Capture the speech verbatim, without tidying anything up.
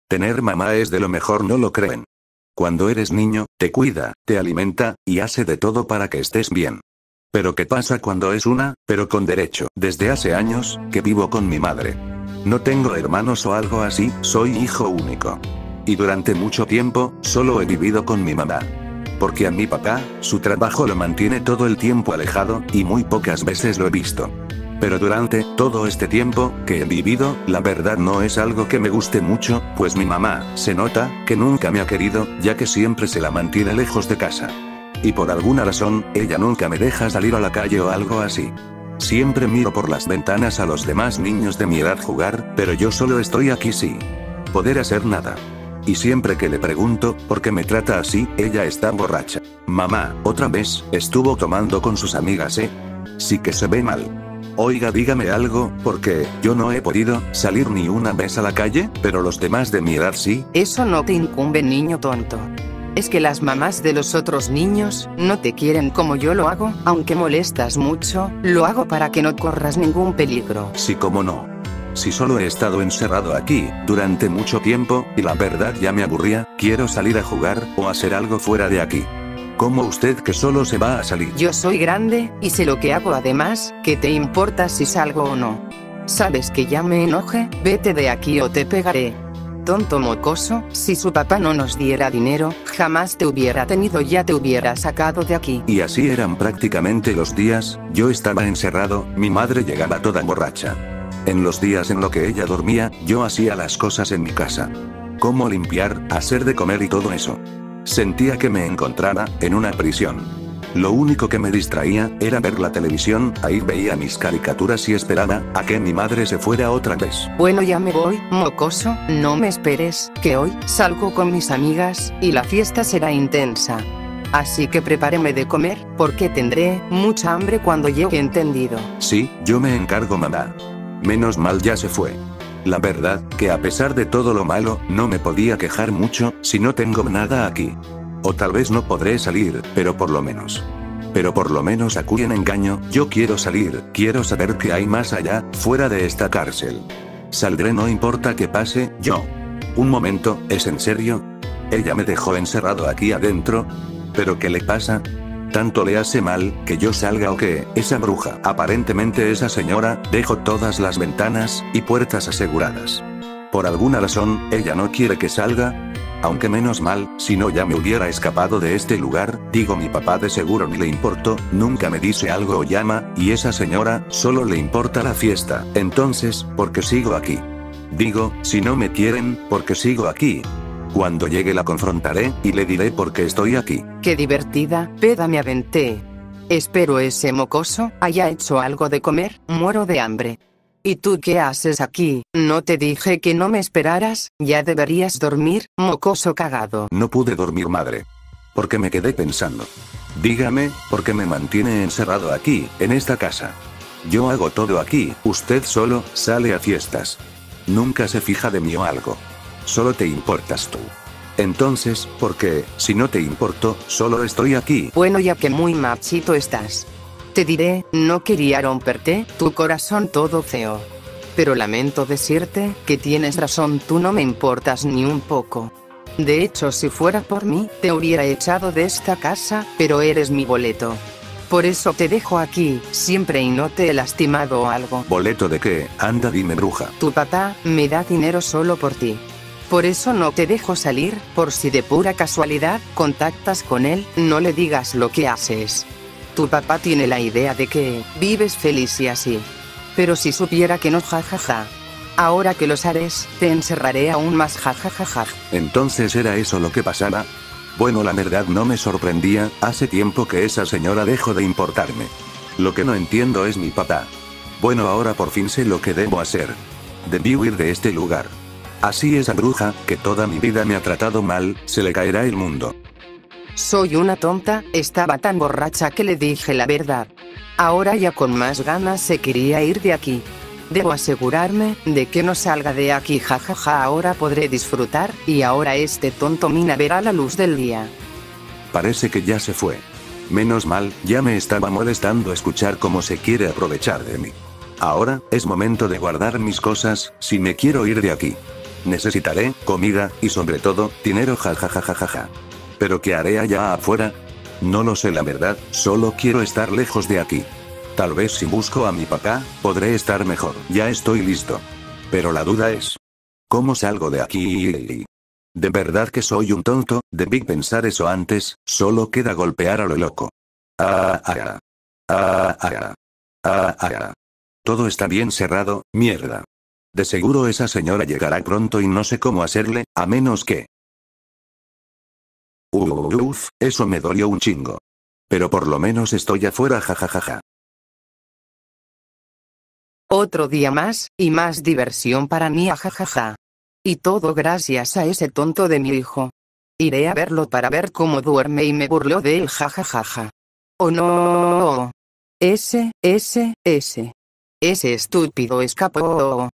Tener mamá es de lo mejor, ¿no lo creen? Cuando eres niño, te cuida, te alimenta, y hace de todo para que estés bien. Pero ¿qué pasa cuando es una, pero con derecho? Desde hace años, que vivo con mi madre. No tengo hermanos o algo así, soy hijo único. Y durante mucho tiempo, solo he vivido con mi mamá. Porque a mi papá, su trabajo lo mantiene todo el tiempo alejado, y muy pocas veces lo he visto. Pero durante todo este tiempo que he vivido, la verdad no es algo que me guste mucho, pues mi mamá, se nota, que nunca me ha querido, ya que siempre se la mantiene lejos de casa. Y por alguna razón, ella nunca me deja salir a la calle o algo así. Siempre miro por las ventanas a los demás niños de mi edad jugar, pero yo solo estoy aquí sin poder hacer nada. Y siempre que le pregunto, ¿por qué me trata así?, ella está borracha. Mamá, otra vez, estuvo tomando con sus amigas, ¿eh? Sí que se ve mal. Oiga, dígame algo, porque yo no he podido salir ni una vez a la calle, pero los demás de mi edad sí. Eso no te incumbe, niño tonto. Es que las mamás de los otros niños no te quieren como yo lo hago, aunque molestas mucho, lo hago para que no corras ningún peligro. Sí, cómo no. Si solo he estado encerrado aquí durante mucho tiempo, y la verdad ya me aburría, quiero salir a jugar o hacer algo fuera de aquí. ¿Cómo usted que solo se va a salir? Yo soy grande, y sé lo que hago, además, ¿qué te importa si salgo o no? ¿Sabes que ya me enoje? Vete de aquí o te pegaré. Tonto mocoso, si su papá no nos diera dinero, jamás te hubiera tenido, ya te hubiera sacado de aquí. Y así eran prácticamente los días, yo estaba encerrado, mi madre llegaba toda borracha. En los días en los que ella dormía, yo hacía las cosas en mi casa. Como limpiar, hacer de comer y todo eso. Sentía que me encontraba en una prisión. Lo único que me distraía era ver la televisión, ahí veía mis caricaturas y esperaba a que mi madre se fuera otra vez. Bueno, ya me voy, mocoso, no me esperes, que hoy salgo con mis amigas, y la fiesta será intensa. Así que prepáreme de comer, porque tendré mucha hambre cuando llegue, ¿entendido? Sí, yo me encargo, mamá. Menos mal ya se fue. La verdad, que a pesar de todo lo malo, no me podía quejar mucho, si no tengo nada aquí. O tal vez no podré salir, pero por lo menos. Pero por lo menos a quien engaño, yo quiero salir, quiero saber qué hay más allá, fuera de esta cárcel. Saldré no importa qué pase, yo. Un momento, ¿es en serio? Ella me dejó encerrado aquí adentro. ¿Pero qué le pasa? ¿Tanto le hace mal que yo salga o qué? Esa bruja, aparentemente esa señora, dejó todas las ventanas y puertas aseguradas. Por alguna razón, ella no quiere que salga. Aunque menos mal, si no ya me hubiera escapado de este lugar, digo, mi papá de seguro ni le importó, nunca me dice algo o llama, y esa señora, solo le importa la fiesta. Entonces, ¿por qué sigo aquí? Digo, si no me quieren, ¿por qué sigo aquí? Cuando llegue la confrontaré, y le diré por qué estoy aquí. Qué divertida peda me aventé. Espero ese mocoso haya hecho algo de comer, muero de hambre. ¿Y tú qué haces aquí? ¿No te dije que no me esperaras? Ya deberías dormir, mocoso cagado. No pude dormir, madre. Porque me quedé pensando. Dígame, ¿por qué me mantiene encerrado aquí, en esta casa? Yo hago todo aquí, usted solo sale a fiestas. Nunca se fija de mí o algo. Solo te importas tú. Entonces, ¿por qué, si no te importo, solo estoy aquí? Bueno, ya que muy machito estás. Te diré, no quería romperte tu corazón todo feo. Pero lamento decirte que tienes razón, tú no me importas ni un poco. De hecho, si fuera por mí, te hubiera echado de esta casa, pero eres mi boleto. Por eso te dejo aquí, siempre, y no te he lastimado o algo. ¿Boleto de qué? Anda, dime, bruja. Tu papá me da dinero solo por ti. Por eso no te dejo salir, por si de pura casualidad contactas con él, no le digas lo que haces. Tu papá tiene la idea de que vives feliz y así. Pero si supiera que no, jajaja. Ahora que lo sabes, te encerraré aún más, jajajaja. Entonces era eso lo que pasaba. Bueno, la verdad no me sorprendía, hace tiempo que esa señora dejó de importarme. Lo que no entiendo es mi papá. Bueno, ahora por fin sé lo que debo hacer. Debí huir de este lugar. Así esa bruja, que toda mi vida me ha tratado mal, se le caerá el mundo. Soy una tonta, estaba tan borracha que le dije la verdad. Ahora ya con más ganas se quería ir de aquí. Debo asegurarme de que no salga de aquí, jajaja, ahora podré disfrutar, y ahora este tonto Mina verá la luz del día. Parece que ya se fue. Menos mal, ya me estaba molestando escuchar cómo se quiere aprovechar de mí. Ahora, es momento de guardar mis cosas, si me quiero ir de aquí. Necesitaré comida, y sobre todo, dinero jajajajaja. ¿Pero qué haré allá afuera? No lo sé la verdad, solo quiero estar lejos de aquí. Tal vez si busco a mi papá, podré estar mejor. Ya estoy listo. Pero la duda es, ¿cómo salgo de aquí? De verdad que soy un tonto, debí pensar eso antes, solo queda golpear a lo loco. Ah, ah, ah, ah, ah, ah. Todo está bien cerrado, mierda. De seguro esa señora llegará pronto y no sé cómo hacerle, a menos que... Uff, eso me dolió un chingo. Pero por lo menos estoy afuera, jajajaja. Otro día más, y más diversión para mí, jajaja. Y todo gracias a ese tonto de mi hijo. Iré a verlo para ver cómo duerme y me burló de él, jajajaja. Oh no. Ese, ese, ese. Ese estúpido escapó.